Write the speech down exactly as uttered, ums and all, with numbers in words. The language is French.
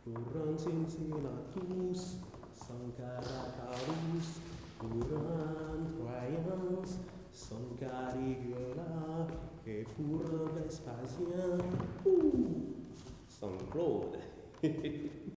Courant Cincinnatus, Sancaracarus, courant Troyens, son Caligula, et pour Vespasien, ouh, Saint Claude.